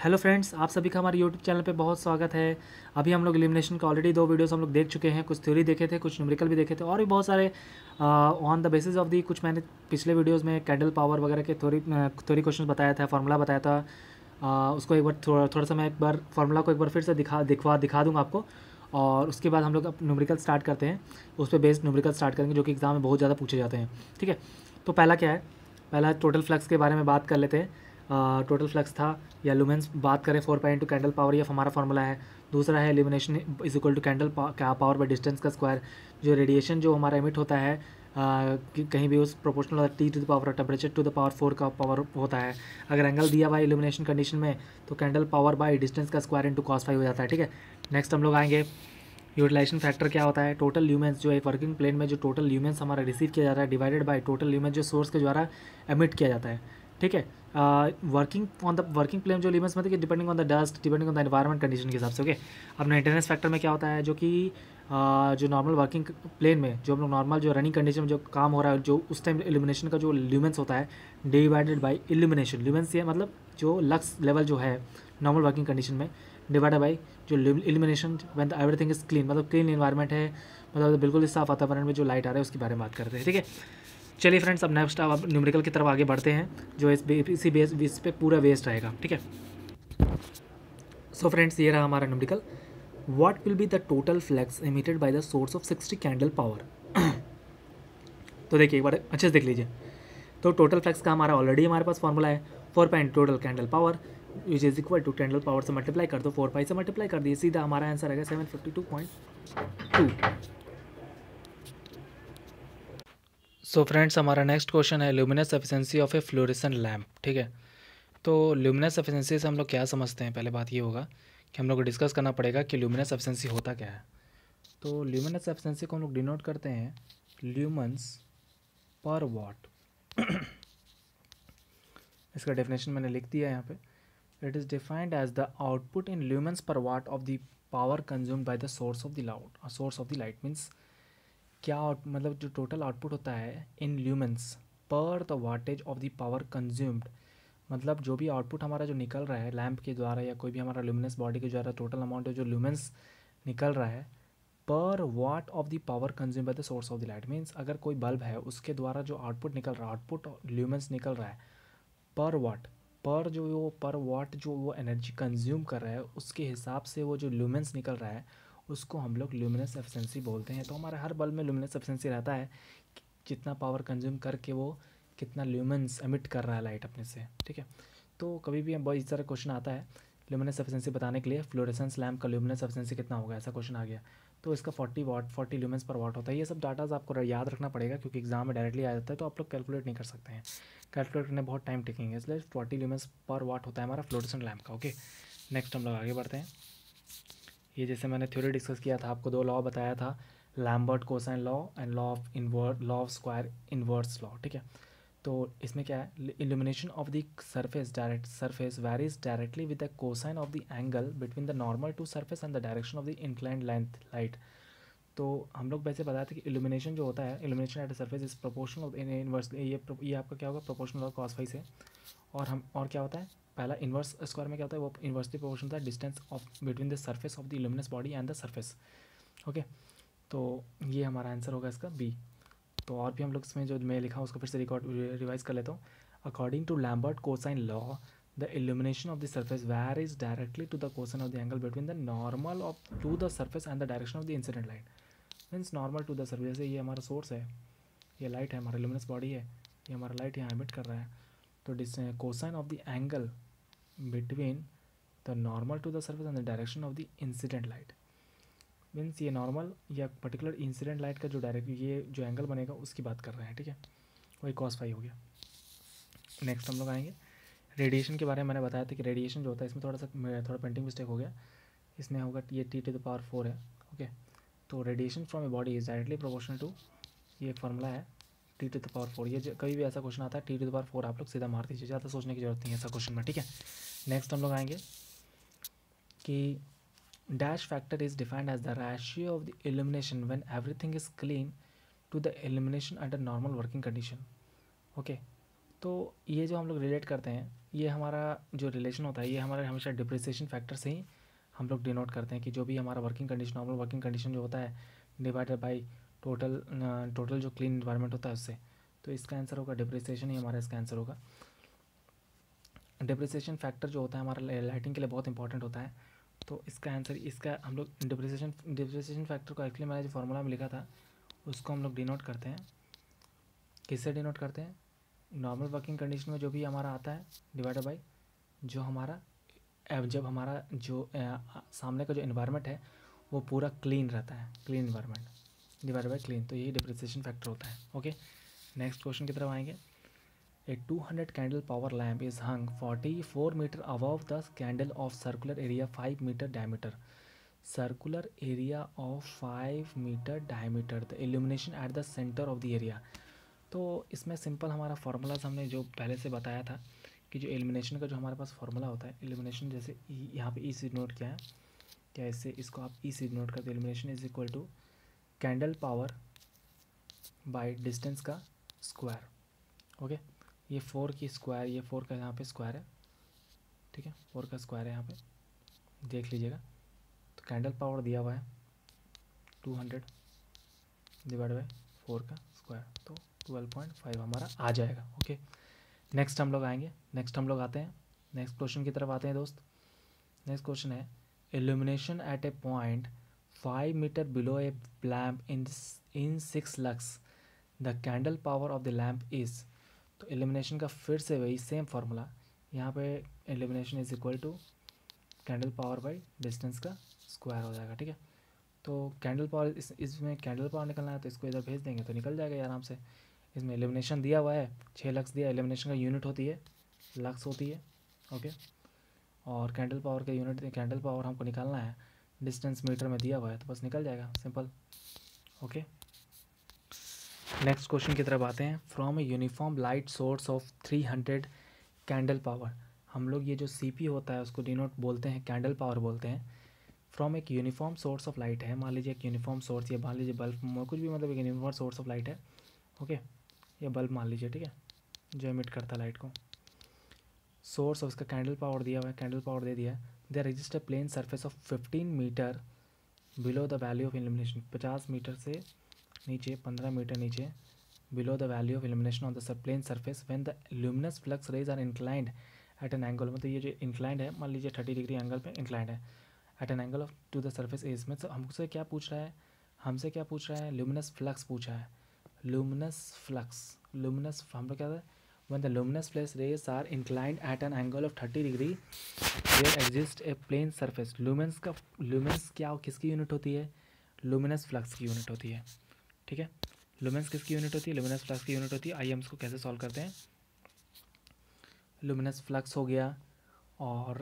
Hello friends, आप सभी का हमारे यूट्यूब चैनल पे बहुत स्वागत है। अभी हम लोग एलिमिनेशन का ऑलरेडी 2 वीडियोस हम लोग देख चुके हैं। कुछ थ्योरी देखे थे, कुछ न्यूमेरिकल भी देखे थे और भी बहुत सारे on the basis of the कुछ मैंने पिछले वीडियोस में कैंडल पावर वगैरह के थ्योरी क्वेश्चन बताया था, फार्मूला बताया था। उसको एक बार थोड़ा सा मैं एक बार फार्मूला को एक बार फिर से दिखा दूँगा आपको। और उसके बाद हम लोग अब न्यूमेरिकल स्टार्ट करते हैं। उस पर बेस्ड न्यूमेरिकल स्टार्ट करेंगे जो कि एग्जाम में बहुत ज़्यादा पूछे जाते हैं। ठीक है, तो पहला क्या है? पहला टोटल फ्लक्स के बारे में बात कर लेते हैं। टोटल फ्लक्स था या लुमेंस बात करें 4 पाई इंटू कैंडल पावर, ये हमारा फार्मूला है। दूसरा है elimination is equal to candle power by distance का स्क्वायर। जो रेडिएशन जो हमारा एमिट होता है कहीं भी उस प्रोपोर्शनल होता है T to the power temperature to the power 4 का पावर होता है। अगर एंगल दिया हुआ इल्यूमिनेशन कंडीशन में तो कैंडल पावर बाई डिस्टेंस का स्क्वायर इंटू कॉस 5 हो जाता है। ठीक है, नेक्स्ट हम लोग आएंगे यूटिलाइजेशन फैक्टर क्या होता है। टोटल ल्यूमेंस जो एक वर्किंग प्लेन में जो टोटल ल्यूमेंस हमारा रिसीव किया जाता है डिवाइडेड बाय टोटल ल्यूमेंस जो सोर्स के द्वारा एमिट किया जाता है। ठीक है, working on the working plane जो ल्यूमेंस मतलब कि depending on the dust, depending on the environment condition के हिसाब से। ओके, अब मेंटेनेंस फैक्टर में क्या होता है जो कि जो नॉर्मल वर्किंग प्लेन में जो हम लोग नॉर्मल जो रनिंग कंडीशन में जो काम हो रहा है जो उस टाइम इल्यूमिनेशन का जो ल्यूमेंस होता है डिवाइडेड बाई इल्यूमिनेशन। ल्यूमेंस ये मतलब जो लक्स लेवल जो है नॉर्मल वर्किंग कंडीशन में डिवाइडेड बाई जो illumination when everything is clean, मतलब क्लीन इन्वायरमेंट है, मतलब बिल्कुल ही साफ वातावरण में जो लाइट आ रहा है उसके बारे में बात करते हैं। ठीक है, चलिए फ्रेंड्स, अब नेक्स्ट अब न्यूमेरिकल की तरफ आगे बढ़ते हैं जो इसी बेस पे पूरा वेस्ट रहेगा। ठीक है, सो फ्रेंड्स ये रहा हमारा numerical. What will be the total flux emitted by the source of 60 candle power. तो देखिए एक बार अच्छे से देख लीजिए। तो टोटल फ्लक्स का हमारा ऑलरेडी हमारे पास फॉर्मूला है 4 pi total candle power which is equal to candle power से मल्टीप्लाई कर दो, 4 पाई से मल्टीप्लाई कर दिए, सीधा हमारा आंसर आएगा 752.2। सो फ्रेंड्स हमारा नेक्स्ट क्वेश्चन है luminous efficiency of a fluorescent lamp. ठीक है, तो ल्यूमिनस एफिशिएंसी से हम लोग क्या समझते हैं। पहले बात ये होगा कि हम लोग को डिस्कस करना पड़ेगा कि ल्यूमिनस एफिशिएंसी होता क्या है। तो ल्यूमिनस एफिशिएंसी को हम लोग डिनोट करते हैं ल्यूमन्स पर वाट। इसका डेफिनेशन मैंने लिख दिया है यहाँ पे। It is defined as the output in lumens per watt of the power consumed by the source of the light. Means क्या मतलब जो टोटल आउटपुट होता है in lumens per the wattage of the power consumed, मतलब जो भी output हमारा जो निकल रहा है लैंप के द्वारा या कोई भी हमारा ल्यूमिनस बॉडी के द्वारा टोटल अमाउंट जो ल्यूमेंस निकल रहा है per watt of the power consume by the source of the light. Means अगर कोई बल्ब है उसके द्वारा जो आउटपुट निकल रहा है, आउटपुट ल्यूमेंस निकल रहा है पर वाट, पर वाट जो वो एनर्जी कंज्यूम कर रहा है उसके हिसाब से वो जो ल्यूमेंस निकल रहा है उसको हम लोग ल्यूमिनस एफिशिएंसी बोलते हैं। तो हमारे हर बल्ब में ल्यूमिनस एफिशिएंसी रहता है कि जितना पावर कंज्यूम करके वो कितना ल्यूमेंस एमिट कर रहा है लाइट अपने से। ठीक है, तो कभी भी बहुत इस तरह क्वेश्चन आता है ल्यूमिनस एफिशिएंसी बताने के लिए फ्लोरेसेंस लैम्प का ल्यूमिनस एफिशिएंसी कितना होगा, ऐसा क्वेश्चन आ गया तो इसका 40 ल्यूमेंस पर वाट होता है। ये सब डाटाज आपको याद रखना पड़ेगा क्योंकि एग्जाम में डायरेक्टली आ जाता है तो आप लोग कैलकुलेट नहीं कर सकते हैं, कैलकुलेट करने बहुत टाइम टेकिंग है, इसलिए 40 ल्यूमेंस पर वाट होता है हमारा फ्लोरेसेंट लैम्प का। ओके, नेक्स्ट हम लोग आगे बढ़ते हैं। ये जैसे मैंने थ्योरी डिस्कस किया था, आपको 2 लॉ बताया था, Lambert cosine law and law of square inverse law. ठीक है, तो इसमें क्या है, illumination of the surface direct surface varies directly with the cosine of the angle between the normal to surface and the direction of the inclined length light. तो हम लोग वैसे बताते हैं कि इल्यूमिनेशन जो होता है, illumination at the surface is proportional in inverse, ये आपका क्या होगा, प्रोपोर्शनल और कॉस फाई से। और क्या होता है, पहला इन्वर्स स्क्वायर में क्या होता है, वो इन्वर्सली प्रोपोर्शनल होता है distance of between the surface of the illuminous body and the surface. Okay, तो ये हमारा आंसर होगा इसका बी। तो और भी हम लोग इसमें जो मैं लिखा हूँ उसको फिर से रिवाइज कर लेता हूँ। According to Lambert cosine law the illumination of the surface varies directly to the cosine of the angle between the normal of to the surface and the direction of the incident light। Means normal to the surface, जैसे ये हमारा source है, ये light है, हमारा luminous body है, ये हमारा लाइट यहाँ एमिट कर रहा है, तो cosine of the angle between the normal to the surface and the direction of the incident light. Means ये नॉर्मल या पर्टिकुलर इंसिडेंट लाइट का जो डायरेक्ट ये जो एंगल बनेगा उसकी बात कर रहे हैं। ठीक है, वही कॉस फाई हो गया। नेक्स्ट हम लोग आएंगे रेडिएशन के बारे में। मैंने बताया था कि रेडिएशन जो होता है इसमें थोड़ा पेंटिंग मिस्टेक हो गया, इसमें होगा ये टी टू द पावर 4 है। ओके, तो radiation from a body is directly proportional to, ये एक फार्मूला है टी टू द पावर 4। ये कभी भी ऐसा क्वेश्चन आता है टी टू द पावर 4 आप लोग सीधा मार दीजिए, ज़्यादा सोचने की जरूरत नहीं है ऐसा क्वेश्चन में। ठीक है, नेक्स्ट हम लोग आएंगे कि dash factor is defined as the ratio of the illumination when everything is clean to the illumination under normal working condition. Okay, तो ये जो हम लोग रिलेट करते हैं ये हमारा जो रिलेशन होता है ये हमारे हमेशा डिप्रिसिएशन फैक्टर से ही हम लोग डिनोट करते हैं कि जो भी हमारा working condition, normal working condition जो होता है डिवाइडेड बाई टोटल जो क्लीन इन्वायरमेंट होता है उससे। तो इसका आंसर होगा डिप्रिसिएशन ही हमारा इसका आंसर होगा। डिप्रिसिएशन फैक्टर जो होता है हमारा लाइटिंग के लिए बहुत इंपॉर्टेंट होता है। तो इसका आंसर इसका हम लोग डिप्रिसिएशन फैक्टर को एक्चुअली मैंने जो फॉर्मूला में लिखा था उसको हम लोग डिनोट करते हैं, किससे डिनोट करते हैं, नॉर्मल वर्किंग कंडीशन में जो भी हमारा आता है डिवाइडेड बाई जो हमारा जब हमारा जो सामने का जो इन्वायरमेंट है वो पूरा क्लीन रहता है, clean environment divided by clean, तो यही डिप्रिसिएशन फैक्टर होता है। ओके, नेक्स्ट क्वेश्चन की तरफ आएंगे। A 200 candle power lamp is hung 44 metre above the candle of circular area 5 metre diameter, circular area of 5 metre diameter, the illumination at the centre of the area. तो इसमें simple हमारा formulas हमने जो पहले से बताया था कि जो एलिमिनेशन का जो हमारे पास फार्मूला होता है, एलिमिनेशन जैसे यहाँ पे ई से नोट किया है, क्या इससे इसको आप ई से नोट करते, elimination is equal to candle power by distance का स्क्वायर। ओके, ये 4 की स्क्वायर, ये 4 का यहाँ पे स्क्वायर है, ठीक है, 4 का स्क्वायर है यहाँ पे, देख लीजिएगा। तो कैंडल पावर दिया हुआ है 200 डिवाइड बाई 4 का स्क्वायर, तो 12.5 हमारा आ जाएगा। ओके, नेक्स्ट हम लोग आएंगे, नेक्स्ट हम लोग आते हैं नेक्स्ट क्वेश्चन की तरफ आते हैं दोस्त। नेक्स्ट क्वेश्चन है illumination at a point 5 metre below a lamp in 6 lux, the candle power of the lamp is. तो इल्यूमिनेशन का फिर से वही सेम फार्मूला, यहाँ पे illumination is equal to candle power by distance का स्क्वायर हो जाएगा, ठीक है। तो कैंडल पावर इसमें कैंडल पावर निकलना है तो इसको इधर भेज देंगे तो निकल जाएगा आराम से। इसमें इल्यूमिनेशन दिया हुआ है 6 लक्स दिया, इल्यूमिनेशन का यूनिट होती है लक्स होती है। ओके, और कैंडल पावर का यूनिट, कैंडल पावर हमको निकालना है, डिस्टेंस मीटर में दिया हुआ है तो बस निकल जाएगा, सिंपल। ओके, नेक्स्ट क्वेश्चन की तरफ आते हैं। From a uniform light source of 300 candle power, हम लोग ये जो सीपी होता है उसको डिनोट बोलते हैं, कैंडल पावर बोलते हैं। फ्रॉम एक यूनिफॉर्म सोर्स ऑफ लाइट है, मान लीजिए एक यूनिफॉर्म सोर्स, ये मान लीजिए बल्ब, कुछ भी मतलब एक यूनिफॉर्म सोर्स ऑफ लाइट है। ओके, ये बल्ब मान लीजिए, ठीक है, जो एमिट करता है लाइट को। सोर्स ऑफ इसका कैंडल पावर दिया हुआ है, कैंडल पावर दे दिया है। There exist a plane surface of 15 metre below the value of illumination, 50 metre से नीचे, 15 मीटर नीचे, below the value of illumination on the plane surface when the luminous flux rays are inclined at an angle, मतलब ये जो inclined है मान लीजिए 30 degree angle पे इंक्लाइंड है, at an angle of to the surface as में। तो हमसे क्या पूछ रहा है, हमसे क्या पूछ रहा है, ल्यूमिनस फ्लक्स पूछा है, ल्यूमिनस फ्लक्स, ल्यूमिनस हम लोग क्या था, when the luminous flux rays are inclined at an angle of 30 degree there exists a plane surface। lumens का lumens क्या किसकी यूनिट होती है, luminous flux की यूनिट होती है, ठीक है। lumens किसकी यूनिट होती है, luminous flux की यूनिट होती है। आइए हम इसको कैसे सॉल्व करते हैं। luminous flux हो गया और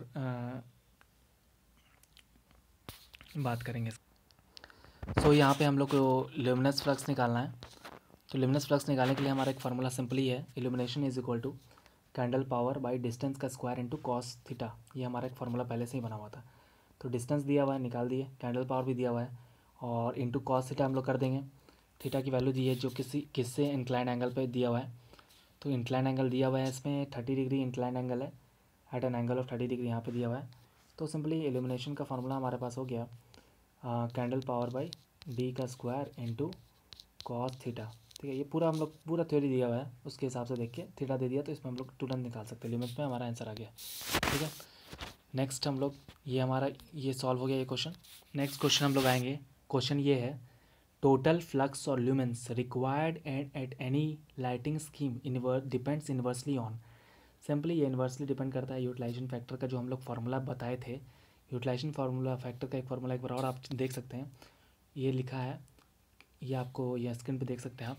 बात करेंगे। सो यहाँ पे हम लोग को luminous flux निकालना है। तो luminous flux निकालने के लिए हमारा एक फार्मूला सिंपली है, illumination is equal to candle power by distance का स्क्वायर इंटू कॉस थीटा। ये हमारा एक फार्मूला पहले से ही बना हुआ था। तो डिस्टेंस दिया हुआ है, निकाल दिए, कैंडल पावर भी दिया हुआ है और इंटू कॉस थीटा हम लोग कर देंगे। थीटा की वैल्यू दी है जो किससे इंक्लाइन एंगल पे दिया हुआ है। तो इंक्लाइन एंगल दिया हुआ है इसमें 30 डिग्री इंक्लाइन एंगल है, at an angle of 30 degree यहाँ पे दिया हुआ है। तो सिंपली इल्यूमिनेशन का फार्मूला हमारे पास हो गया कैंडल पावर बाई डी का स्क्वायर इंटू कॉस थीटा, ठीक है। ये पूरा हम लोग पूरा थ्योरी दिया हुआ है, उसके हिसाब से देख के थीटा दे दिया तो इसमें हम लोग तुरंत निकाल सकते हैं, लिमिट में हमारा आंसर आ गया, ठीक है। नेक्स्ट हम लोग ये हमारा ये सॉल्व हो गया ये क्वेश्चन। नेक्स्ट क्वेश्चन हम लोग आएंगे, क्वेश्चन ये है टोटल फ्लक्स और lumens required at any lighting scheme depends inversely on. Simply ये इन्वर्सली डिपेंड करता है यूटिलाइजेशन फैक्टर का, जो हम लोग फार्मूला बताए थे। यूटिलाइजेशन फार्मूला फैक्टर का एक फार्मूला एक बार और आप देख सकते हैं, ये लिखा है, ये आपको ये स्क्रीन पे देख सकते हैं आप।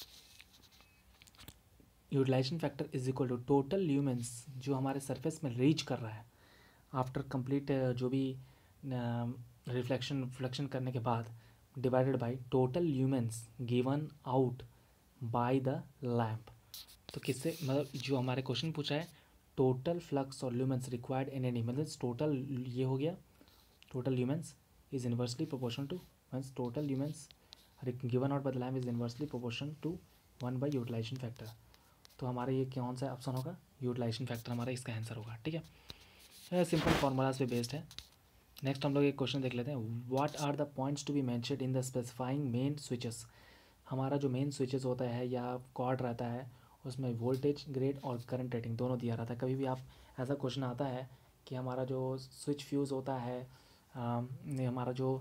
Utilization factor is equal to total lumens जो हमारे सरफेस में रीच कर रहा है आफ्टर कंप्लीट जो भी रिफ्लेक्शन करने के बाद, divided by total lumens given out by the lamp. तो किससे मतलब जो हमारे क्वेश्चन पूछा है टोटल फ्लक्स और ल्यूमेंस रिक्वायर्ड इन एनी, मतलब टोटल ये हो गया, total lumens is inversely proportional to means total lumens given out by the lamp is inversely proportional to 1 by utilization factor. तो हमारा ये कौन सा ऑप्शन होगा, यूटिलाइजेशन फैक्टर हमारा इसका आंसर होगा। ठीक है, सिंपल फार्मूलाज पे बेस्ड है। नेक्स्ट हम लोग एक क्वेश्चन देख लेते हैं, what are the points to be mentioned in the specifying main switches. हमारा जो मेन स्विचेस होता है या कॉर्ड रहता है उसमें वोल्टेज ग्रेड और करंट रेटिंग दोनों दिया रहता है। कभी भी आप ऐसा क्वेश्चन आता है कि हमारा जो स्विच फ्यूज़ होता है, हमारा जो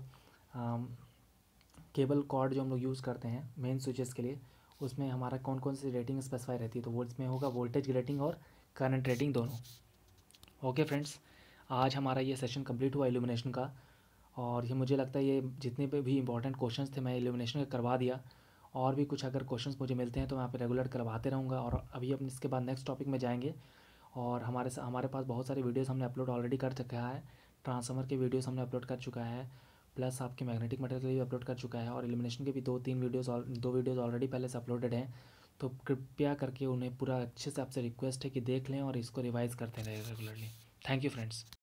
केबल कॉर्ड जो हम लोग यूज़ करते हैं मेन स्विचेस के लिए, उसमें हमारा कौन कौन सी रेटिंग स्पेसिफाई रहती है, तो वो इसमें होगा वोल्टेज रेटिंग और करंट रेटिंग दोनों। ओके फ्रेंड्स, आज हमारा ये सेशन कंप्लीट हुआ इल्यूमिनेशन का, और ये मुझे लगता है ये जितने भी इंपॉर्टेंट क्वेश्चंस थे मैं इल्यूमिनेशन का करवा दिया। और भी कुछ अगर क्वेश्चंस मुझे मिलते हैं तो मैं यहाँ पे रेगुलर करवाते रहूँगा। और अभी अपने इसके बाद नेक्स्ट टॉपिक में जाएंगे, और हमारे पास बहुत सारे वीडियोस हमने अपलोड ऑलरेडी कर चुका है। ट्रांसफार्मर के वीडियोस हमने अपलोड कर चुका है, प्लस आपके मैग्नेटिक मटेरियल के लिए भी अपलोड कर चुका है, और इल्यूमिनेशन के भी दो वीडियोज़ ऑलरेडी पहले से अपलोडेड हैं। तो कृपया करके उन्हें पूरा अच्छे से आपसे रिक्वेस्ट है कि देख लें और इसको रिवाइज़ करते रहें रेगुलरली। Thank you friends.